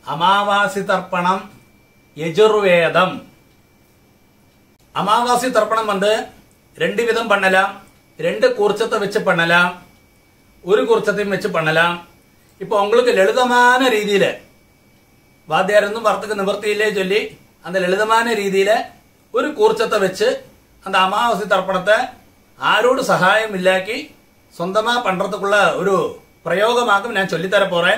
அமாவாசி தர்ப்பணம் யஜுர்வேதம். அமாவாசி தர்ப்பணம் வந்து ரெண்டு விதம் பண்ணலாம். ரெண்டு கூர்ச்சத்தை வச்சு பண்ணலாம், ஒரு கூர்ச்சத்தையும் வச்சு பண்ணலாம். இப்போ உங்களுக்கு ലളിതமான രീതിയിൽ வாத்தியாரொന്നും வரத்துக்கு நிவர்த்தியிலே சொல்லி அந்த ലളിതமான രീതിயில் ஒரு கூர்ச்சத்தை வச்சு அந்த அமாவாசை தர்ப்பணத்தை ஆரோடு சகாயம் இல்லாக்கி சொந்தமா பண்றதுக்குள்ள ஒரு பிரயோகமாகும் நான் சொல்லித்தர போறேன்.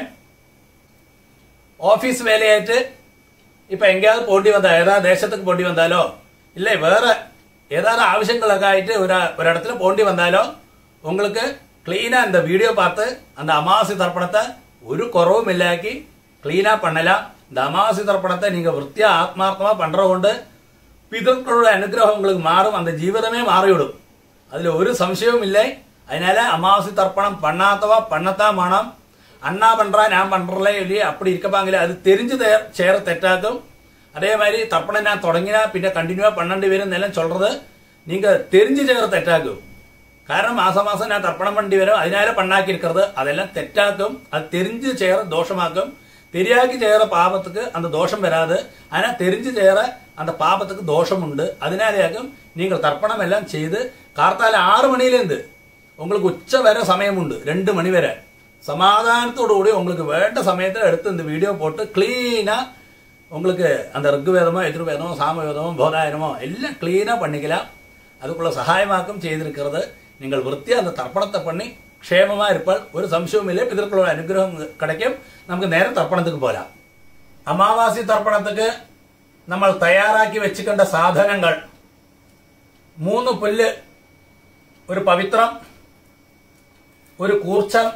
ஆபீஸ் வேலையாയിട്ട് இப்ப எங்கேயாவது போட்டி வந்தா, ஏதாவது தேசத்துக்கு போட்டி வந்தாலோ இல்லை வேற ஏதாவது ஆവശ്യങ്ങളൊക്കെ ஆயிட்டு ஒரு இடத்துல போட்டி வந்தாலோ உங்களுக்கு கிளீனா இந்த வீடியோ பார்த்து அந்த அமாவாசை தர்ப்பணத்தை ஒரு குறவும் இல்லாக்கி கிளீனா பண்ணலாம். இந்த அமாவாசை தர்ப்பணத்தை நீங்க விருத்தியா ஆத்மார்த்தமா பண்றதுകൊണ്ട് பிதர்களுடைய அனுகிரகம் உங்களுக்கு மாறும், அந்த ஜீவிதமே மாறிவிடும். அதுல ஒரு சம்சயமும் இல்லை. அதனால அமாவாசை தர்ப்பணம் பண்ணாதவா பண்ணத்தான் வேணும். அண்ணா பண்றா நான் பண்றல இல்லையே அப்படி இருக்கப்பாங்களே, அது தெரிஞ்சு சேர தெറ്റാக்கும். அதே மாதிரி தர்ப்பணம் நான் தொடங்கினா பின்ன கண்டினியூவா பன்னெண்டு பேரும் எல்லாம் சொல்றது நீங்க தெரிஞ்சு சேர தெറ്റാக்கும். കാരണം മാസം മാസം ഞാൻ തർപ്പണം പണ്ടി വരും അതിനാലെ പണ്ണാക്കി இருக்கிறது அதெல்லாம் തെറ്റാക്കും. அது தெரிஞ்சு சேர தோஷமாக்கும். தெரியாக்கி சேர பாபத்துக்கு அந்த தோஷம் வராது. ஆனா தெரிஞ்சு சேர அந்த பாபத்துக்கு தோஷம் உண்டு. அதனாலேயாகும் நீங்கள் தர்ப்பணம் எல்லாம் செய்து கார்த்தால 6 மணியிலிருந்து உங்களுக்கு உச்ச வரை சமயம் உண்டு, 2 மணி வரை சமாதானத்தோடு கூடி உங்களுக்கு வேண்ட சமயத்தை எடுத்து இந்த வீடியோ போட்டு கிளீனா உங்களுக்கு அந்த ருக்வேதமோ யஜுர்வேதமோ சாமவேதமோ போதாயனமோ எல்லாம் கிளீனா பண்ணிக்கலாம். அதுக்குள்ள சகாயமாக்கும் செய்திருக்கிறது. நீங்கள் விருத்தியா அந்த தர்ப்பணத்தை பண்ணி க்ஷேமமா இருப்பால், ஒரு சம்சயமும் இல்லை. பிதர்களோட அனுகிரகம் கிடைக்கும். நமக்கு நேரம் தர்ப்பணத்துக்கு போகலாம். அமாவாசை தர்ப்பணத்துக்கு നമ്മൾ തയ്യാറാക്കി വെച്ചിക്കേണ്ട സാധനങ്ങൾ 3 പുല്ല്, ഒരു പവിത്രം, ഒരു കൂർച്ചം,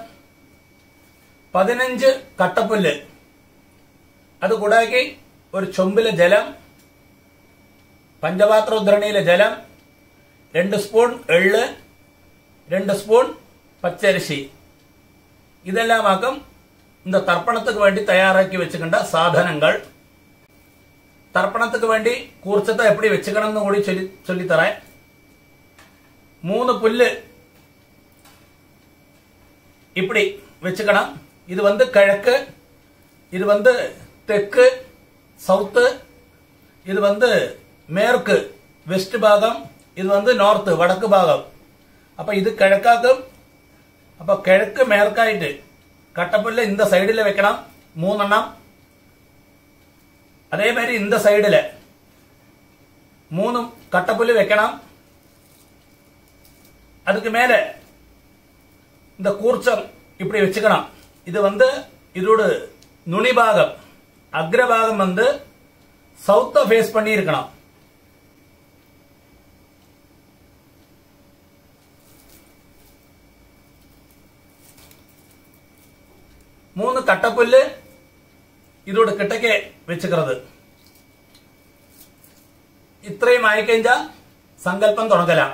15 കട്ടപ്പുല്ല്, അതുകൂടാക്കി ഒരു ചൊമ്പിലെ ജലം, പഞ്ചപാത്ര ഉദ്രണയിലെ ജലം, 2 സ്പൂൺ എള്ള്, 2 സ്പൂൺ പച്ചരിശി. ഇതെല്ലാമാക്കും இந்த தர்ப்பணத்துக்கு வேண்டி தயாராக்கி வச்சுக்கின்ற சாதனங்கள். தர்ப்பணத்துக்கு வேண்டி கூர்ச்சத்தை எப்படி வச்சுக்கணும்னு கூட சொல்லித்தரேன். 3 புல்லு இப்படி வச்சுக்கணும். இது வந்து கிழக்கு, இது வந்து தெற்கு சவுத்து, இது வந்து மேற்கு வெஸ்ட் பாகம், இது வந்து நார்த் வடக்கு பாகம். அப்ப இது கிழக்காக்கும். அப்ப கிழக்கு மேற்காயிட்டு கட்டப்புல்ல இந்த சைடுல வைக்கணும் 3 எண்ணம். அதே மாதிரி இந்த சைடுல 3 கட்டப்புல்லு வைக்கணும். அதுக்கு மேல இந்த கூர்ச்சம் இப்படி வச்சுக்கணும். இது வந்து இதோட நுனி பாகம் அக்ரபாகம் வந்து சவுத்த ஃபேஸ் பண்ணி இருக்கணும். மூணு கட்டப்புல்லு இதோட கிட்டக்கே வச்சுக்கிறது. ഇത്രയും ആയിക്കഴിഞ്ഞാ സങ്കല്പം തുടങ്ങലാം.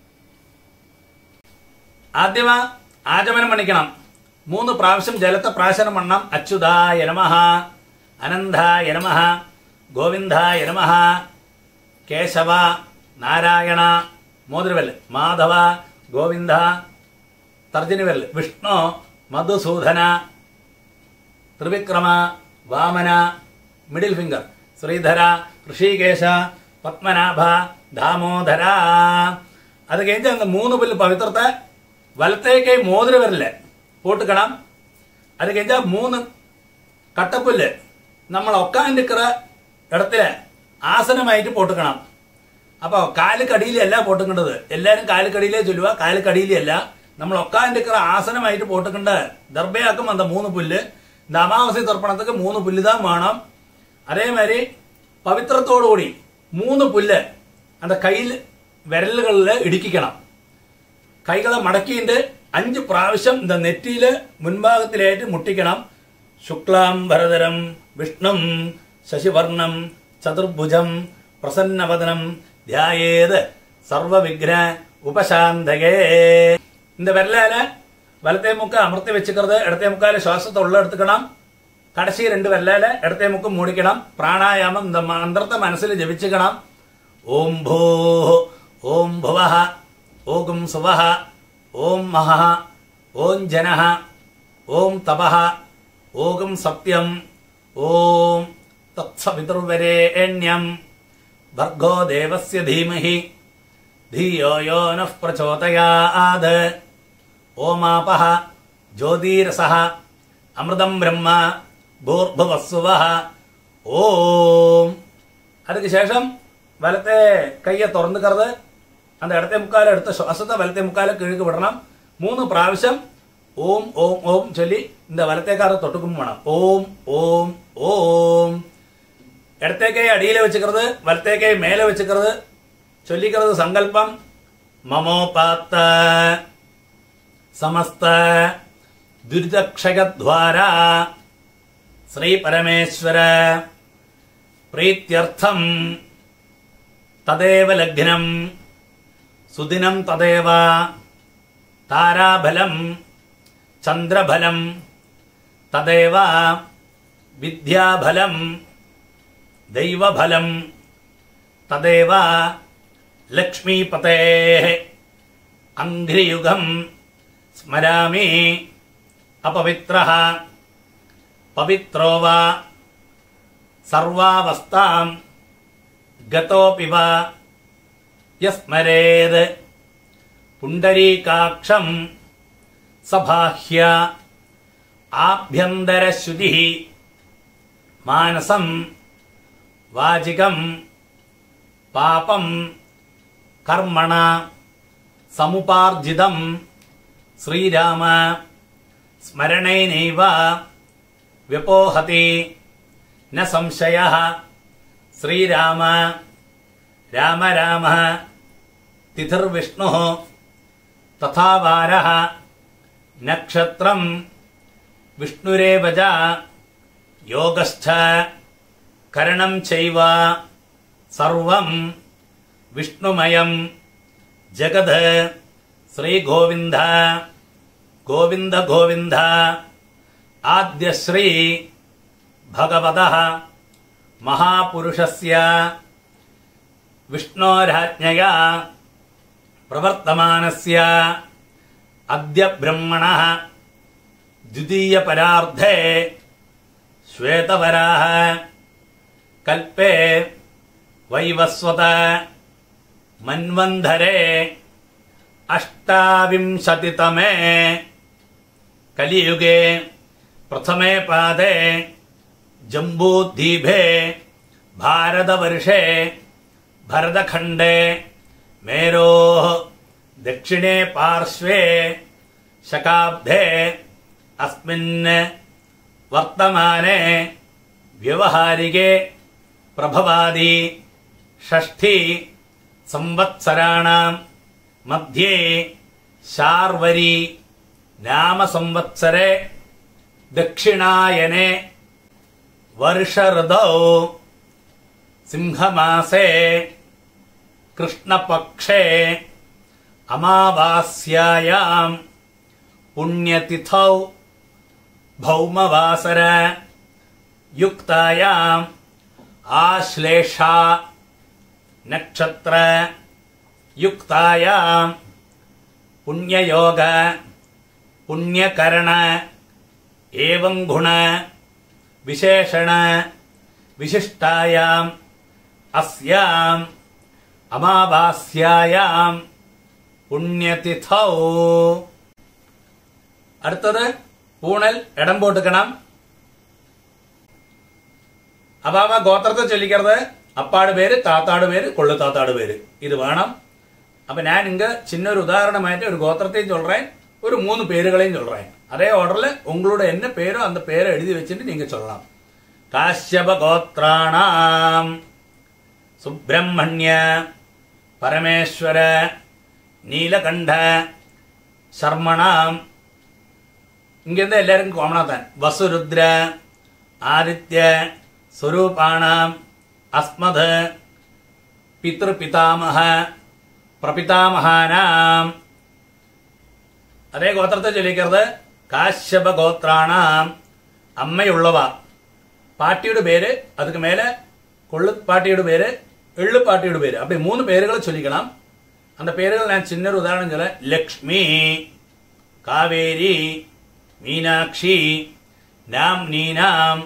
ആദ്യമാ ആചമനം പണിക്കണം. 3 പ്രാവശ്യം ജലത്തെ പ്രാശനം പണം. അച്യുതായ നമഃ, അനന്തായ നമഃ, ഗോവിന്ദായ നമഃ, കേശവ, നാരായണ, മോതിരവെല്ല് മാധവ, ഗോവിന്ദ, തർജനിവെല്ല് വിഷ്ണു, മധുസൂദന, ത്രിവിക്രമ, വാമന, മിഡിൽ ഫിംഗർ ശ്രീധര, ഋഷികേശ, പത്മനാഭ, ദാമോദര. അത് കഴിഞ്ഞ് அந்த 3 புல்லு பவித்திரத்தை வலத்தே கை மோதிர விரல்ல போட்டுக்கணும். அது കഴിഞ്ഞ 3 கட்டப்புல்லு നമ്മൾ உட்கார்ந்துக்கிற இடத்துல ஆசனமாயிட்டு போட்டுக்கணும். அப்போ காலுக்கடியிலല്ല போட்டுக்கிட்டது. எல்லாரும் காலுக்கடியிலே சொல்லுவா, காலுக்கடியிலല്ല, നമ്മൾ உட்கார்ந்துக்கிற ஆசனமாயிட்டு போட்டுக்கிட்ட தர்பையாக்கும் அந்த 3 புல்லு. இந்த அமாவாசை தர்ப்பணத்துக்கு 3 புல்லு தான் வேணும். அதே மாதிரி பவித்திரத்தோடு கூடி 3 புல்ല് அந்த கையில் விரல்களில் இடுக்கிக்கணும். கைகளை மடக்கிட்டு 5 പ്രാവശ്യം இந்த நெற்றியில முன்பாகத்திலேட்டு முட்டிக்கணும். சுக்லாம் பரதரம் விஷ்ணும் சசிவர்ணம் சதுர்புஜம் பிரசன்னவதனம் தியாயேத் சர்வ விக்ன உபசாந்தகே. இந்த விரலால வலத்தே முக்க அமர்த்தி வச்சுக்கிறது. இடத்தே முக்கால சுவாசத்தை உள்ள எடுத்துக்கணும். கடைசி 2 விரலால இடத்தே முக்க மூடிக்கணும். பிராணாயாமம் இந்த மந்திரத்தை மனசில் ஜபிச்சுக்கணும். ஓம் பூ, ஓம் புவஹ, ஓம் சுவஹ, ஓம் மஹ, ஓம் ஜனஹ, ஓம் தபஹ, ஓம் சத்யம், ഓം തത്സവിതുർവരേണ്യം ഭർഗോ ദേവസ്യ ധീമഹി ധിയോ യോ നഃ പ്രചോദയാത്. ഓമാപഃ ജ്യോതിരസഃ അമൃതം ബ്രഹ്മ ഭൂർഭുവസ്സുവഃ. ഓം. அதுக்கு ശേഷം വലത്തെ കയ്യെ തുറന്നുക്കരുത്. அந்த இடത്തെ മുക്കാല എടുത്ത ശ്വാസത്തെ വലത്തെ മുക്കാല കീഴ്ക്ക് വിടണം. 3 പ്രാവശ്യം ഓം ഓം ഓം ചൊല്ലി இந்த വലത്തേക്കാറ് തൊട്ടുക്കും വേണം. ഓം ഓം ഓം. ഇടത്തെ കൈ അടിയിൽ വെച്ചിക്കരുത്, വലത്തെ കൈ മേലെ വെച്ചിക്കരുത്. ചൊല്ലിക്കരുത് സങ്കല്പം മമോപാത്ത സമസ്ത ദുരിതക്ഷയദ്വാര ശ്രീ പരമേശ്വര പ്രീത്യർത്ഥം തദേവ ലഗ്നം സുദിനം തദേവ താരാബലം ചന്ദ്രബലം തദേവ വിദ്യാബലം ദൈവബലം തദേവ ലക്ഷ്മീപതേ അംഘ്രിയുഗം സ്മരാമി അപവിത്രഃ പവിത്രോ വാ സർവാവസ്ഥാം ഗതോപി വാ യസ്മരേത് പുണ്ടരീകാക്ഷം സബാഹ്യ ആഭ്യന്തരശുചിഃ മാനസം വാചികം പാപം കർമ്മണ സമുപാർജിതം ശ്രീരാമ സ്മരണേനൈവ വ്യപോഹതി ന സംശയഃ. ശ്രീരാമ രാമ രാമ തിഥിർവിഷ്ണുഃ തഥാ വാരഃ നക്ഷത്രം വിഷ്ണുരേവ ച യോഗശ്ച കരണം ചൈവ സർവം വിഷ്ണുമയം ജഗത്. ശ്രീ ഗോവിന്ദ ഗോവിന്ദ ഗോവിന്ദ. ആദ്യശ്രീ ഭഗവതഃ മഹാപുരുഷസ്യ വിഷ്ണോരാജ്ഞയാ പ്രവർത്തമാനസ്യ അദ്യ ബ്രഹ്മണഃ ദ്വിതീയ പരാർദ്ധേ ശ്വേതവരാഹ കൽപ്പേ വൈവസ്വത മന്വന്ധരേ അഷ്ടാവിംശതിതമേ കലിയുഗേ പ്രഥമേ പാദേ ജംബൂദ്വീപേ ഭാരതവർഷേ ഭരതഖണ്ഡേ മേരോः ദക്ഷിണേ പാർശ്വേ ശകാബ്ദേ അസ്മിൻ വർത്തമാനേ വ്യവഹാരികേ പ്രഭവാദി ഷഷ്ഠി സംവത്സരാണാം മധ്യേ ശാർവരി നാമ സംവത്സരേ ദക്ഷിണായനെ വർഷഋതൗ സിംഹമാസേ കൃഷ്ണപക്ഷേ അമാവാസ്യായാം പുണ്യതിഥൗ ഭൗമവാസര യുക്തായാം ആശ്ലേഷ നക്ഷത്ര യുക്തായാം പുണ്യയോഗ പുണ്യകരണ ഏവം ഗുണ വിശേഷണ വിശിഷ്ടായാം അസ്യാം അമാവാസ്യായാം പുണ്യതിഥൗ. അടുത്തത് പൂണൽ ഇടം പോട്ടുക്കണം. അപ്പാവ ഗോത്രത്തെ ചൊല്ലിക്കരുത്. അപ്പാട് പേര്, താത്താട് പേര്, കൊള്ളു താത്താട് പേര്, ഇത് വേണം. അപ്പൊ ഞാൻ ഇങ്ങ് ചിന്നൊരു ഉദാഹരണമായിട്ട് ഒരു ഗോത്രത്തെയും ചൊല്ലേൻ, ഒരു 3 പേരുകളെയും ചൊല്ലേൻ. അതേ ഓർഡറിൽ ഉങ്ങളുടെ എന്നെ പേരോ അന്ത പേരോ എഴുതി വെച്ചിട്ട് നിങ്ങൾ ചൊല്ലാം. കാശ്യപ ഗോത്രാണാം സുബ്രഹ്മണ്യ പരമേശ്വര നീലകണ്ഠ ശർമ്മണാം. ഇങ്ങനെ എല്ലാവർക്കും കോമണാത്താൻ. വസുരുദ്ര ആദിത്യ സ്വരൂപാണാം അസ്മദ് പിതൃപിതാമഹ പ്രപിതാമഹാനാം. അതേ ഗോത്രത്തെ ചൊല്ലിക്കരുത്. കാശ്യപ ഗോത്രാണാം അമ്മയുള്ളവ. പാട്ടിയുടെ പേര്, அதுக்கு மேலே கொள்ளுப்பாட்டியோட பேரு, எள்ளுப்பாட்டியோட பேரு, அப்படி 3 பேர்களை சொல்லிக்கலாம். அந்த பேர்கள் நான் சின்ன ஒரு உதாரணம் சொல்ல. லக்ஷ்மி, காவேரி, மீனாட்சி, நாம்னீனாம்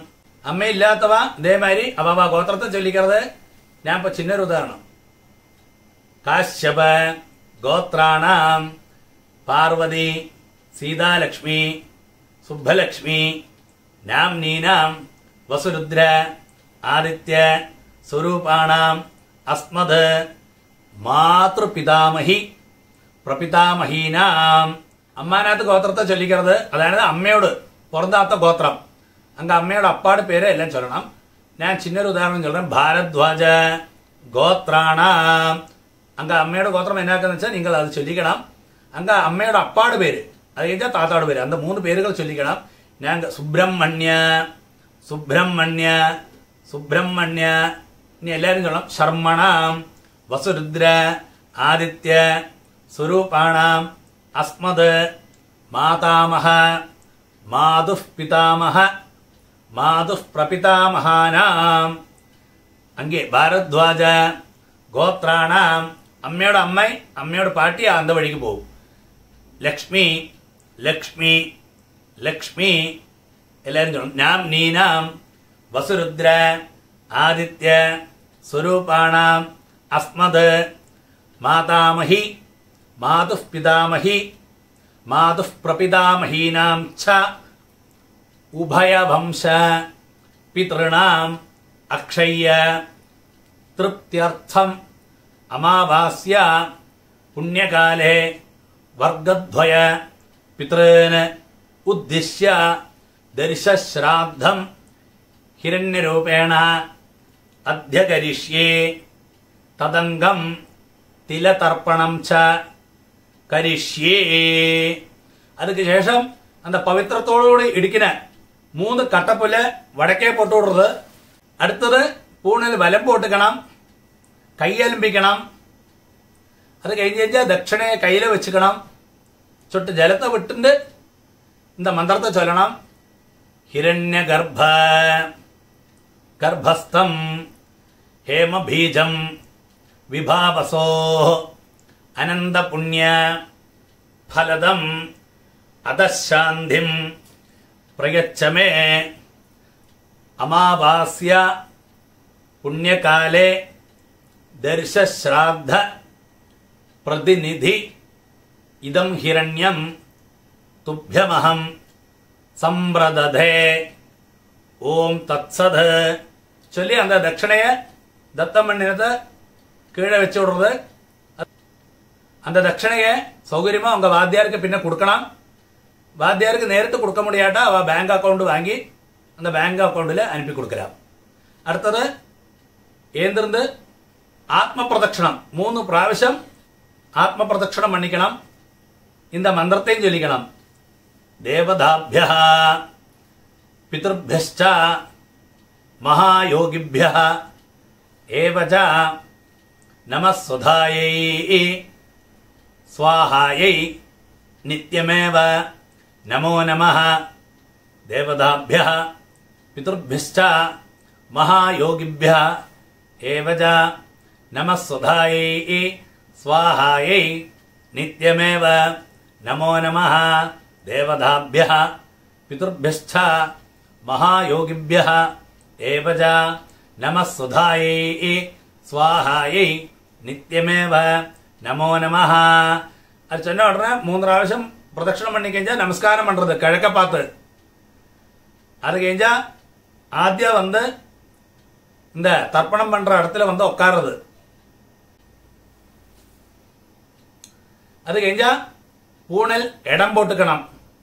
അമ്മയില്ലാത്തവ ഇതേമാതിരി അവ ഗോത്രത്തെ ചൊല്ലിക്കരുത്. ഞാൻ ഇപ്പൊ ചിന്നൊരു ഉദാഹരണം. കാശ്യപ ഗോത്രാണാം പാർവതി സീതാലക്ഷ്മി സുബ്ബലക്ഷ്മി നാംനീനാം വസുരുദ്ര ആദിത്യ സ്വരൂപാണാം അസ്മദ് മാതൃപിതാമഹി പ്രപിതാമഹീനാം. അമ്മാനകത്ത് ഗോത്രത്തെ ചൊല്ലിക്കരുത്. അതായത് അമ്മയോട് പുറത്താത്ത ഗോത്രം. അങ്ങ് അമ്മയുടെ അപ്പാട് പേര് എല്ലാം ചൊല്ലണം. ഞാൻ ചിന്നൊരു ഉദാഹരണം ചൊല്ലാം. ഭാരദ്വാജ ഗോത്രാണാം. അങ്ങ് അമ്മയുടെ ഗോത്രം എന്നാക്കെന്ന് വെച്ചാൽ നിങ്ങൾ അത് ചൊല്ലിക്കണം. അങ്ങ് അമ്മയുടെ അപ്പാട് പേര്, അത് കഴിഞ്ഞാൽ താത്താട് പേര്, അന്ത 3 പേരുകൾ ചൊല്ലിക്കണം. ഞാൻ സുബ്രഹ്മണ്യ സുബ്രഹ്മണ്യ സുബ്രഹ്മണ്യ. ഇനി എല്ലാവരും ചൊല്ലാം. ശർമ്മണാം വസുരുദ്ര ആദിത്യ സ്വരൂപാണാം അസ്മദ് മാതാമഹ മാതുഃ പിതാമഹ മാതുഃ പ്രപിതാമഹാനാം. അങ്ങേ ഭാരദ്വാജ ഗോത്രാണാം. അമ്മയുടെ അമ്മയുടെ പാട്ടി അന്ത വഴിക്ക് പോകും. ലക്ഷ്മി ലക്ഷ്മി ലക്ഷ്മി. എല്ലാവരും ചൊല്ലും. നാംനീനാം വസുരുദ്ര ആദിത്യ സ്വരൂപാണാം അസ്മദ് മാതാമഹി മാതുഃ പിതാമഹി മാതുഃ പ്രപിതാമഹീനാം ച ഉഭയവംശ പിതൃണാം അക്ഷയ്യ തൃപ്ത്യർത്ഥം അമാവാസ്യ പുണ്യകാലേ വർഗദ്വയ പിതॄന് ഉദ്ദിശ്യ ദർശശ്രാദ്ധം ഹിരണ്യരൂപേണ അധ്യകരിഷ്യേ തദംഗം തിലതർപ്പണം ച കരിഷ്യേ. அதுக்கு ശേഷം அந்த പവിത്രത്തോടുകൂടി ഇടിക്കുന്ന 3 കട്ടപ്പുല്ല് വടക്കേ പൊട്ടുവിടരുത്. അടുത്തത് പൂണിൽ വലം പൊട്ടിക്കണം, കൈയലമ്പിക്കണം. അത് കഴിഞ്ഞ് കഴിഞ്ഞാൽ ദക്ഷിണയെ കയ്യിൽ വെച്ചുക്കണം. ചൊട്ട് ജലത്തെ വിട്ടിട്ട് இந்த മന്ത്രത്തെ ചൊല്ലണം. ഹിരണ്യഗർഭ ഗർഭസ്ഥം ഹേമബീജം വിഭാവസോ അനന്തപുണ്യ ഫലദം അധശാന്തിം പ്രയച്ഛമേ അമാവാസ്യ പുണ്യകാലേ ദർശശ്രാദ്ധ പ്രതിനിധി ഇദം ഹിരണ്യം തുഭ്യമഹം സംപ്രദധേ. ഓം തത്സത് ചൊല്ലി அந்த ദക്ഷിണയെ ദത്തം பண்ணினது கீழே வச்சு விடுறது. அந்த தட்சணையை சௌகரியமா உங்க வாத்தியாருக்கு பின்ன கொடுக்கணும். வாத்தியாருக்கு நேரத்து கொடுக்க முடியாட்டா அவ பேங்க் அக்கௌண்ட் வாங்கி அந்த பேங்க் அக்கௌண்ட்ல அனுப்பி கொடுக்கலாம். அடுத்தது ஏந்திருந்து ஆத்ம பிரதட்சணம் 3 പ്രാവശ്യം ஆத்ம பிரதட்சணம் பண்ணிக்கணும். இந்த மந்திரத்தையும் சொல்லிக்கணும். தேவதாभ्यः பிதृभ्यश्च महायोगिभ्यः एव च नमः सुधायै स्वाहायै नित्यमेव नमो नमः. देवताभ्यः पितृभ्यश्च महायोगिभ्यः एव च नमः सुधायै स्वाहायै नित्यमेव नमो नमः. देवताभ्यः पितृभ्यश्च महायोगिभ्यः एव च नमः सुधायै स्वाहायै नित्यमेव नमो नमः. அது சொன்ன உடனே 3 പ്രാവശ്യം பிரதட்சணம் பண்ணி கழிஞ்சா நமஸ்காரம் பண்றது கிழக்க பார்த்து. அது கழிஞ்சா ஆத்தியா வந்து இந்த தர்ப்பணம் பண்ற இடத்துல வந்து உட்காருது. அது கழிஞ்சா பூணில் இடம் போட்டுக்கணும்.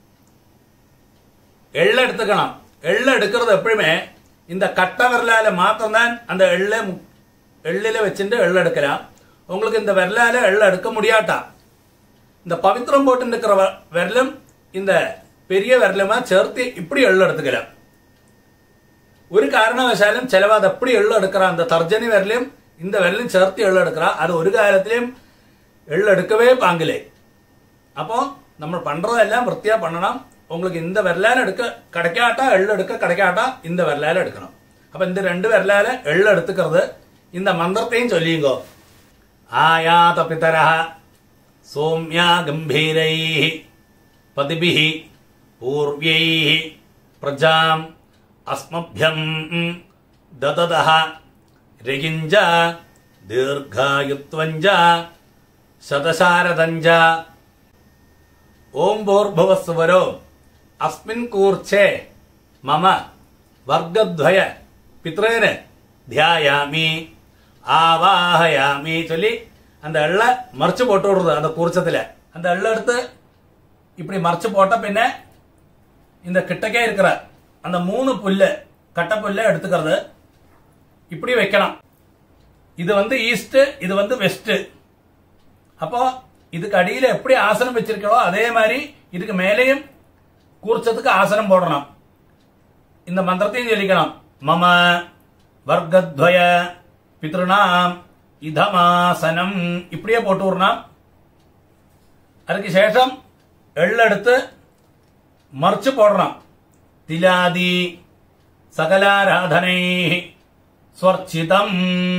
எள்ள எடுத்துக்கணும். எள்ள எடுக்கிறது எப்பவுமே இந்த கட்ட விரலால மாத்திரம்தான் அந்த எள்ளில வச்சுட்டு எள்ள எடுக்கலாம். உங்களுக்கு இந்த விரலால எள்ள எடுக்க முடியாட்டா இந்த பவித்திரம் போட்டு இருக்கிற விரலும் இந்த பெரிய விரலுமா சேர்த்து இப்படி எள்ள எடுத்துக்கலாம். ഒരു കാരണവശാലും ചിലവ് അത് എപ്പടി എള്ള എടുക്കറാ அந்த തർജനി വിരലും இந்த விரலும் சேர்த்து எள்ள எடுக்கறா. அது ஒரு காலத்திலும் எள்ள எடுக்கவே பாங்கிலே. அப்போ நம்ம பண்றதெல்லாம் வൃത്തിயா பண்ணணும். உங்களுக்கு இந்த விரலால எடுக்க கிடைக்காட்டா எள்ள எடுக்க கிடைக்காட்டா இந்த விரலால எடுக்கணும். அப்ப இந்த 2 விரலால எள்ள எடுத்துக்கிறது. இந்த மந்திரத்தையும் சொல்லிங்கோ. ஆயாத பிதரஹ சோம்யா கம்பீரைஹ பதிபிஹ பூர்வ்யைஹ பிரஜாம் अस्मभ्यं ददतः रगिञ्च दीर्घायुत्वञ्च शतशारदञ्च ओम भूर्भुवस्सुवरो अस्मिन् कूर्चे मम वर्गद्वय पितॄन् ध्यायामि ஆவாஹயாமி சொல்லி அந்த எள்ளை மறைச்சு போட்டு விடுறது. அந்த கூர்ச்சத்தில் அந்த எள்ளை எடுத்து இப்படி மறைச்சு போட்ட பின்ன இந்த கிட்டக்கே இருக்கிற அந்த 3 புல்லு கட்டை புல்லை எடுத்துக்கிறது. இப்படி வைக்கலாம். இது வந்து ஈஸ்ட், இது வந்து வெஸ்ட். அப்போ இதுக்கு அடியில் எப்படி ஆசனம் வச்சிருக்கோ அதே மாதிரி இதுக்கு மேலேயும் கூர்ச்சத்துக்கு ஆசனம் போடணும். இந்த மந்திரத்தையும் சொல்லிக்கலாம். மம வர்க்கத்வய பித்ருணாம் இதமாசனம் இப்படியே போட்டு விடணும். அதுக்கு சேஷம் எள்ளெடுத்து மறைச்சு போடணும். திலாதி சகலாராதனை ஸ்வர்ச்சிதம்.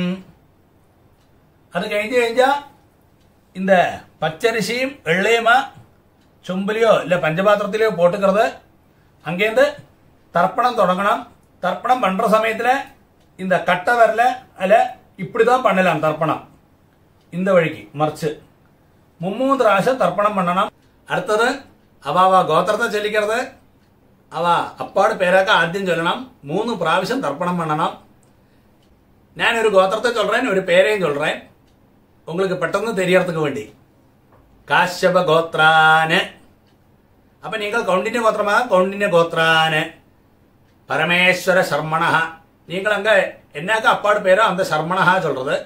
அது കഴിഞ്ഞാ இந்த பச்சரிசியும் எள்ளையுமா சொம்புலையோ இல்ல பஞ்சபாத்திரத்திலையோ போட்டுக்கிறது. அங்கேருந்து தர்ப்பணம் தொடங்கணும். தர்ப்பணம் பண்ற சமயத்துல இந்த கட்டை வரல அல்ல இப்படிதான் பண்ணலாம். தர்ப்பணம் இந்த வழிக்கு மறைச்சு 3 പ്രാവശ്യം தர்ப்பணம் பண்ணணும். അടുത്തത് അവ ഗോത്രത്തെ ചൊല്ലിക്കരുത്. അവ അപ്പാട് പേരൊക്കെ ആദ്യം ചൊല്ലണം. 3 പ്രാവശ്യം തർപ്പണം பண்ணணும். ഞാനൊരു ഗോത്രത്തെ ചൊല്ലേൻ, ഒരു പേരെയും ചൊല്ലേൻ. உங்களுக்கு പെട്ടെന്ന് தெரியறதுக்கு വേണ്ടി. കാശ്യപ ഗോത്രാന്. അപ്പൊ നിങ്ങൾ കൗണ്ടിന്യ ഗോത്രമാ കൗണ്ടിന്യ ഗോത്രാന്. பரமேஸ்வர சர்மணஹ. நீங்கள் அங்க என்னக்கா அப்பாடு பேரோ அந்த சர்மணஹா சொல்றது.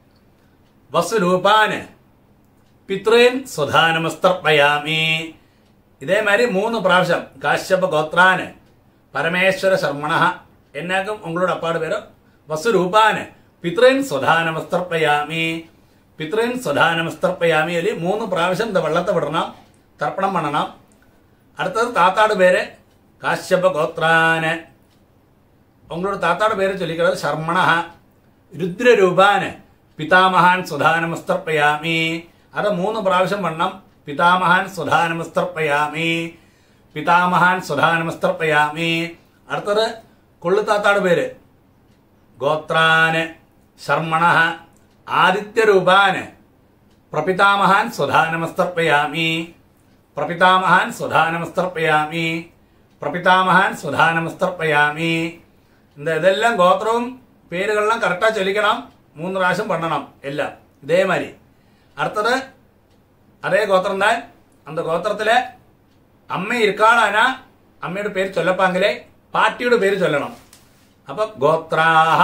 வசுரூபான் பித்ரேன் சுதானமஸ்தர்ப்பயாமி. இதே மாதிரி 3 പ്രാവശ്യം காஷ்யப கோத்ரான் பரமேஸ்வர சர்மணஹ. என்னக்கும் உங்களோட அப்பாடு பேரோ வசுரூபான் பித்ரேன் சுதானமஸ்தர்ப்பயாமி. பித்ரேன் சுதானமஸ்தர்ப்பயாமி അല്ലി 3 പ്രാവശ്യം இந்த വെള്ളത്തെ വിടണം. തർപ്പണം பண்ணണം. അടുത്തത് താത്താട് പേര് കാശ്യപ ഗോത്രാന്. உங்களோட தாத்தாட பேரை சொல்லிக்கிறது சர்மணஹ. രുദ്രരൂപാന് പിതാമഹാൻ സുധാനമസ്തർപ്പയാമി. അത് 3 പ്രാവശ്യം വണ്ണം. പിതാമഹാൻ സുധാനമസ്തർപ്പയാമി. പിതാമഹാൻ സുധാനമസ്തർപ്പയാമി. അടുത്തത് കൊള്ളുതാത്താട് പേര് ഗോത്രാന് ശർമണഹ. ആദിത്യരൂപാന് പ്രപിതാമഹാൻ സുധാനമസ്തർപ്പയാമി. പ്രപിതാമഹാൻ സുധാനമസ്തർപ്പയാമി. പ്രപിതാമഹാൻ സുധാനമസ്തർപ്പയാമി. ഇതെല്ലാം ഗോത്രവും പേരുകളെല്ലാം കറക്റ്റാ ചൊല്ലിക്കണം. 3 പ്രാവശ്യം பண்ணണം എല്ലാം ഇതേമാതിരി. അടുത്തത് അതേ ഗോത്രം താൻ. அந்த ഗോത്രത്തിലെ അമ്മ ഇരിക്കാളാനാ അമ്മയുടെ പേര് ചൊല്ലപ്പാങ്കിലെ പാട്ടിയുടെ പേര് ചൊല്ലണം. അപ്പൊ ഗോത്രാഹ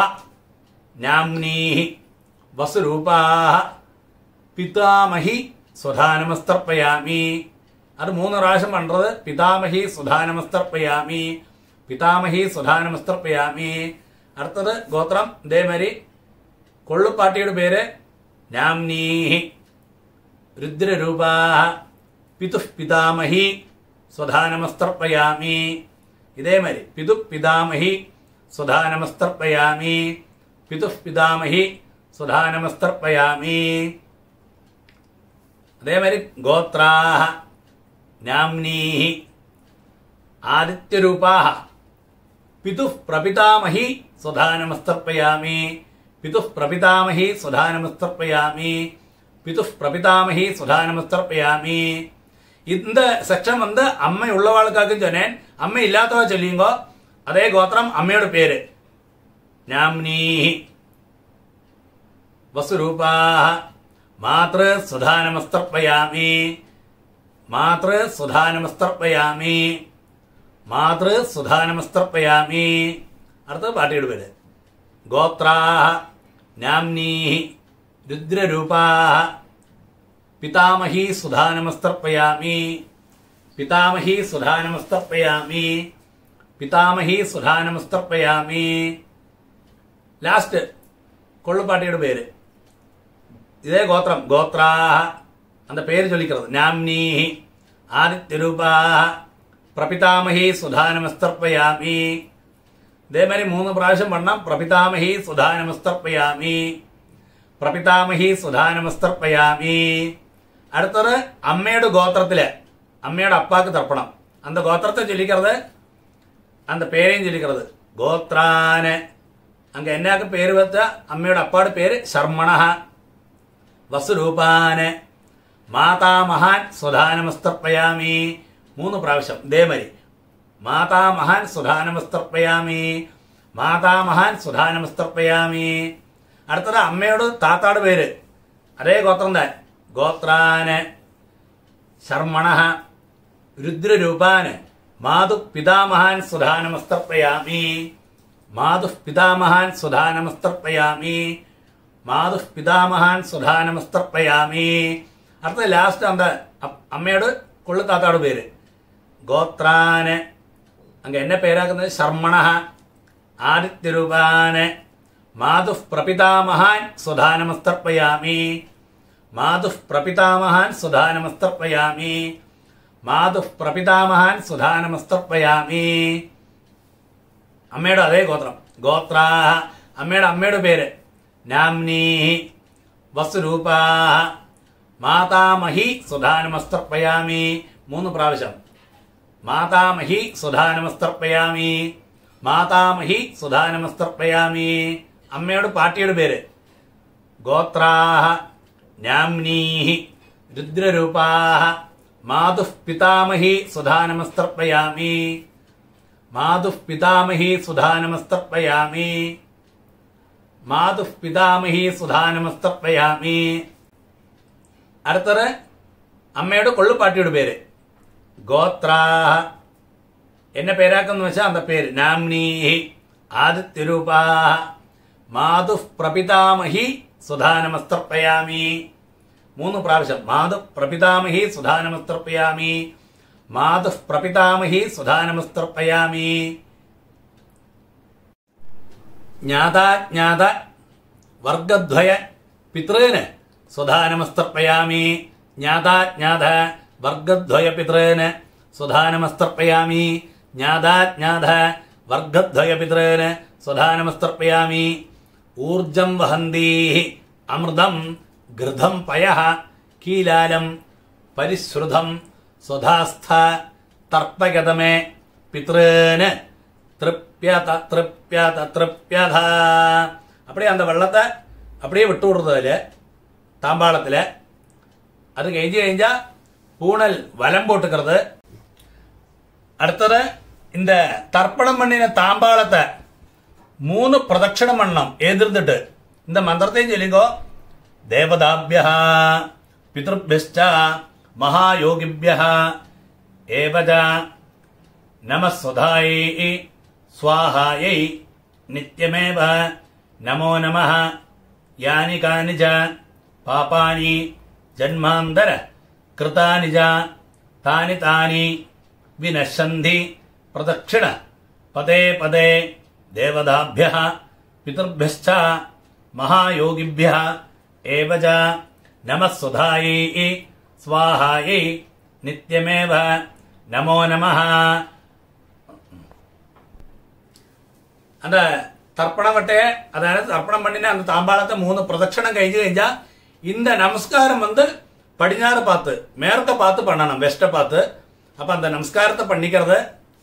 നാംനീഹി വസുരൂപാഹ പിതാമഹി സുധാനമസ്തർപ്പയാമി. അത് 3 പ്രാവശ്യം പണ്ടത്. പിതാമഹി സുധാനമസ്തർപ്പയാമി. പിതാമഹി സുധാനമസ്തർപ്പയാമി. അടുത്തത് ഗോത്രം ഇതേമാതിരി. കൊള്ളുപ്പാട്ടിയുടെ പേര് നാംനീഹി രുദ്രരൂപാഹ പിതുഃ പിതാമഹി സുധാനമസ്തർപ്പയാമി. ഇതേമാതിരി പിതുഃ പിതാമഹി സുധാനമസ്തർപ്പയാമി. പിതുഃ പിതാമഹി സുധാനമസ്തർപ്പയാമി. അതേമാതിരി ഗോത്രാഹ നാംനീഹി ആദിത്യരൂപാഹ പിതുഃ പ്രപിതാമഹി സുധാനമസ്തർപ്പയാമി. പിതുഃ പ്രപിതാമഹി സുധാനമസ്തർപ്പയാമി. പിതുഃ പ്രപിതാമഹി സുധാനമസ്തർപ്പയാമി. இந்த செக்ஷன் வந்து அம்மை உள்ளவாளுக்காக்கும் சொன்னேன். அம்மை இல்லாதவா சொல்லிங்கோ. அதே கோத்திரம் அம்மையோட பேரு நாம்னீஹி வசுரூபாஹ மாத்ரு சுதானமஸ்தர்ப்பயாமி. மாத்ரு സുധാനമസ്തർപ്പയാമി. മാതൃ സുധാനമസ്തർപ്പയാമി. അടുത്തത് പാട്ടിയുടെ പേര് ഗോത്രാഹ നാംനീഹി രുദ്രരൂപാഹ പിതാമഹി സുധാനമസ്തർപ്പയാമി. പിതാമഹി സുധാനമസ്തർപ്പയാമി. പിതാമഹി സുധാനമസ്തർപ്പയാമി. ലാസ്റ്റ് കൊള്ളുപാട്ടിയുടെ പേര് ഇതേ ഗോത്രം ഗോത്രാഹ. அந்த பேர் சொல்லிக்கிறது நாம்னீஹி ஆதித்யரூபாஹ പ്രപിതാമഹി സുധാനമസ്തർപ്പയാമി. ഇതേമാതിരി 3 പ്രാവശ്യം വണ്ണം. പ്രപിതാമഹി സുധാനമസ്തർപ്പയാമി. പ്രപിതാമഹി സുധാനമസ്തർപ്പയാമി. അടുത്തത് അമ്മയുടെ ഗോത്രത്തില് അമ്മയുടെ അപ്പാക്ക് തർപ്പണം. அந்த கோத்திரத்தை சொல்லிக்கிறது. அந்த பேரையும் சொல்லிக்கிறது கோத்ரான அங்க என்ன பேரு வச்சா அம்மையோட அப்பாடு பேரு சர்மணஹ. വസുരൂപാന് മാതാമഹാൻ സുധാനമസ്തർപ്പയാമി 3 പ്രാവശ്യം ഇതേമാതിരി. മാതാമഹാൻ സുധാനമസ്തർപ്പയാമി, മാതാമഹാൻ സുധാനമസ്തർപ്പയാമി. അടുത്തത് അമ്മയോട് താത്താട് പേര് അതേ ഗോത്രം താൻ. ഗോത്രാന് ശർമ്മണഹ രുദ്രരൂപാന് മാതു പിതാമഹാൻ സുധാനമസ്തർപ്പയാമി, മാതു പിതാമഹാൻ സുധാനമസ്തർപ്പയാമി, മാതു പിതാമഹാൻ സുധാനമസ്തർപ്പയാമി. അടുത്ത ലാസ്റ്റ് அந்த അമ്മയോട് കൊള്ളു താത്താട് പേര് ഗോത്രാന് അങ്ങ് എന്നെ പേരാക്കുന്നത് ശർമ്മണഹ ആദിത്യരൂപാന് മാതു പ്രപിതാമഹാൻ സുധാനമസ്തർപ്പയാമി, മാതു പ്രപിതാമഹാൻ സുധാനമസ്തർപ്പയാമി, മാതു പ്രപിതാമഹാൻ സുധാനമസ്തർപ്പയാമി. അമ്മയുടെ അതേ ഗോത്രം ഗോത്രാഹ. അമ്മയുടെ പേര് നാംനീ വസുരൂപാഹ മാതാമഹി സുധാനമസ്തർപ്പയാമി 3 പ്രാവശ്യം. മാതാമഹി സുധാനമസ്തർപ്പയാമി, മാതാമഹി സുധാനമസ്തർപ്പയാമി. അമ്മയോട് പാട്ടിയുടെ പേര് ഗോത്രാഹ നാംനീഹി രുദ്രരൂപാഹ മാതു പിതാമഹി സുധാനമസ്തർപ്പയാമി, മാതു പിതാമഹി സുധാനമസ്തർപ്പയാമി, മാതു പിതാമഹി സുധാനമസ്തർപ്പയാമി. അടുത്തത് അമ്മയുടെ കൊള്ളുപാട്ടിയുടെ പേര് ഗോത്രാഹ. എന്നെ പേരാക്കെന്ന് വെച്ചാൽ അന്ത പേര് നാംനീഹി ആദിത്യരൂപാഹ മാതു പ്രപിതാമഹി സുധാനമസ്തർപ്പയാമി 3 പ്രാവശ്യം. മാതു പ്രപിതാമഹി സുധാനമസ്തർപ്പയാമി, മാതു പ്രപിതാമഹി സുധാനമസ്തർപ്പയാമി. ജ്ഞാതാജ്ഞാത വർഗദ്വയ പിതൃന് സുധാനമസ്തർപ്പയാമി, ജ്ഞാതാജ്ഞാത വർഗദ്വയ പിതൃന് സുധാനമസ്തർപ്പയാമി, ജ്ഞാതാജ്ഞാത വർഗദ്വയ പിതൃന് സുധാനമസ്തർപ്പയാമി. ഊർജം വഹന്തീഹി അമൃതം ഘൃതം പയഃ കീലാലം പരിശ്രുതം സ്വധാസ്ഥ തർപ്പയതമേ പിതൃന് തൃപ്യത തൃപ്യത തൃപ്യത. அப்படியே அந்த வெள்ளத்தை அப்படியே விட்டு விடுறதுல தாம்பாளத்தில். அது கழிஞ்சா பூனல் வலம் போட்டுக்கிறது. அடுத்தது இந்த தர்ப்பணம் பண்ணின தாம்பாளத்தை 3 பிரதட்சணம் பண்ணணும் எதிர்ந்துட்டு. இந்த மந்திரத்தையும் சொல்லிங்கோ. தேவதாபியா பிதൃഭ്യശ്ച மகாயோகிபியா ஏவஜ நமஸ்வதாயை स्वाहायै नित्यमेव नमो नमः. यानि कानि च पापानि जन्मान्तर कृतानि च तानि तानि विनश्यन्ति प्रदक्षिण पदे पदे देवताभ्यः पितृभ्यश्च महायोगिभ्यः एव च नमः सुधायै स्वाहायै नित्यमेव नमो नमः. அந்த தர்ப்பணம் வட்டைய அதாவது தர்ப்பணம் பண்ணின அந்த தாம்பாளத்தை 3 பிரதட்சணம் கழிஞ்சா இந்த நமஸ்காரம் படிஞ்சாறு பார்த்து மேற்க பார்த்து பண்ணணும், வெஸ்ட பார்த்து. அப்ப அந்த நமஸ்காரத்தை பண்ணிக்கிறது.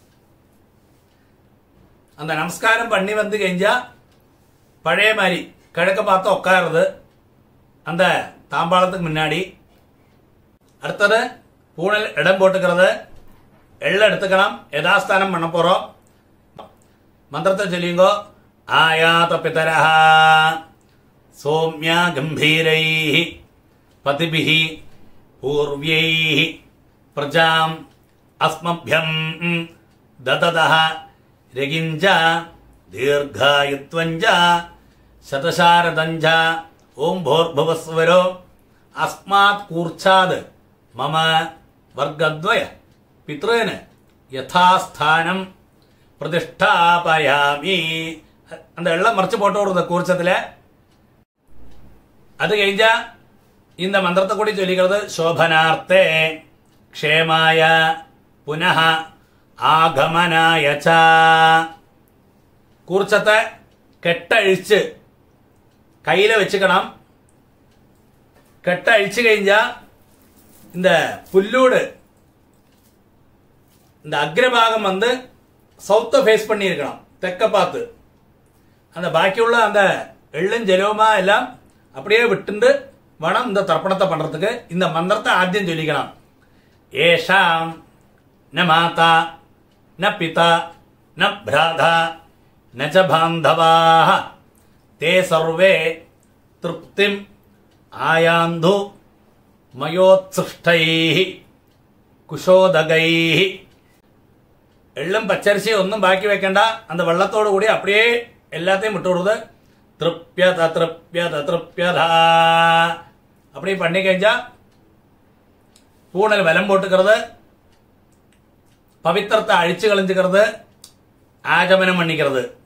அந்த நமஸ்காரம் பண்ணி கழிஞ்சா பழைய மாதிரி கிழக்க பார்த்து உட்காருறது அந்த தாம்பாளத்துக்கு முன்னாடி. அடுத்தது பூனல் இடம் போட்டுக்கிறது. எள்ள எடுத்துக்கலாம். யதாஸ்தானம் பண்ண போறோம். मंत्रते चलिंगो. आयात पितरः सौम्या गंभीरैः पतिभिः पूर्व्यैः प्रजाम् अस्मभ्यं ददतः रगिञ्च दीर्घायुत्वञ्च शतशारदञ्च ओं भूर्भुवस्वरो अस्मात् कूर्चाद् मम वर्गद्वय पितॄन् यथास्थानं പ്രതിഷ്ഠാപയാമി. அந்த எல்லாம் மறைச்சு போட்டு விடுறது கூர்ச்சத்துல. அது கழிஞ்சா இந்த மந்திரத்தை கூடி சொல்லிக்கிறது. ശോഭനാർത്ഥേ ക്ഷേമായ പുനഃ ആഗമനായ ച. കൂർച്ചത്തെ കെട്ടഴിച്ച് கையில வச்சுக்கணும். கெட்டழிச்சு கழிஞ்சா இந்த புல்லூடு இந்த அக்ரபாகம் சவுத்த ஃபேஸ் பண்ணி இருக்கணும். தெக்க பார்த்து அந்த பாக்கியுள்ள அந்த எள்ளும் ஜலவுமா எல்லாம் அப்படியே விட்டுண்டு வேணும் இந்த தர்ப்பணத்தை பண்றதுக்கு. இந்த மந்திரத்தை ஆദ്യം சொல்லிக்கலாம். ஏஷாம் ந மாதா ந பிதா ந பிராதா ந ச பாந்தவாः தே சர்வே திருப்திம் ஆயாந்து மயோத்சிஷ்டைः குஷோதகைः. எள்ளும் பச்சரிசியும் ஒன்றும் பாக்கி வைக்கண்டா. அந்த வெள்ளத்தோடு கூடி அப்படியே எல்லாத்தையும் விட்டு விடுறது. திருப்யத திருப்யத திருப்யதா அப்படி பண்ணி கழிஞ்சா பூனல் விலம் போட்டுக்கிறது, பவித்திரத்தை அழிச்சு கழிஞ்சுக்கிறது, ஆகமனம் பண்ணிக்கிறது.